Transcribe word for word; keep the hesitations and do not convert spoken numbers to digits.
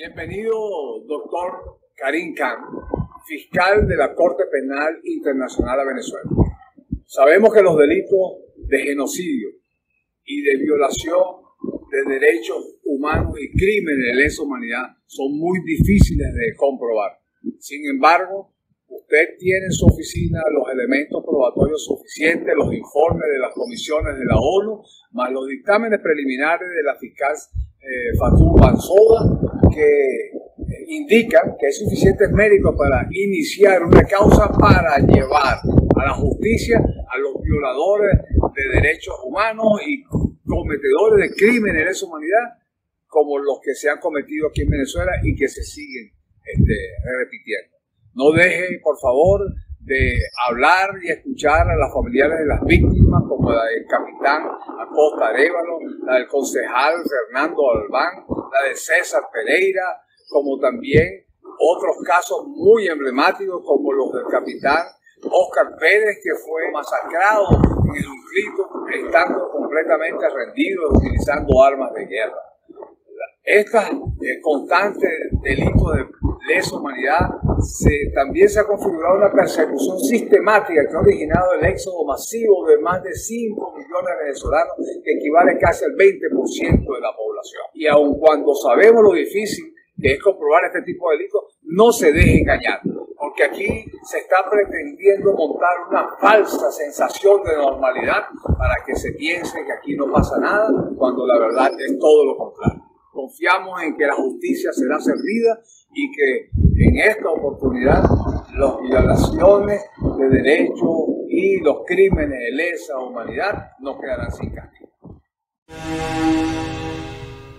Bienvenido, doctor Karim Khan, fiscal de la Corte Penal Internacional de Venezuela. Sabemos que los delitos de genocidio y de violación de derechos humanos y crímenes de lesa humanidad son muy difíciles de comprobar. Sin embargo, usted tiene en su oficina los elementos probatorios suficientes, los informes de las comisiones de la ONU, más los dictámenes preliminares de la fiscal eh, Fatou Bensouda, que indican que hay suficientes médicos para iniciar una causa para llevar a la justicia a los violadores de derechos humanos y cometedores de crímenes de lesa humanidad como los que se han cometido aquí en Venezuela y que se siguen este, repitiendo. No deje, por favor, de hablar y escuchar a las familiares de las víctimas, como la del capitán Acosta Arévalo, la del concejal Fernando Albán, la de César Pereira, como también otros casos muy emblemáticos, como los del capitán Oscar Pérez, que fue masacrado en el Ucrito, estando completamente rendido, utilizando armas de guerra. Estos eh, constantes delitos de lesa humanidad se, también se ha configurado una persecución sistemática que ha originado el éxodo masivo de más de cinco millones de venezolanos, que equivale casi al veinte por ciento de la población. Y aun cuando sabemos lo difícil que es comprobar este tipo de delitos, no se deje engañar, porque aquí se está pretendiendo montar una falsa sensación de normalidad para que se piense que aquí no pasa nada, cuando la verdad es todo lo contrario. Confiamos en que la justicia será servida y que en esta oportunidad las violaciones de derechos y los crímenes de lesa humanidad no quedarán sin castigo.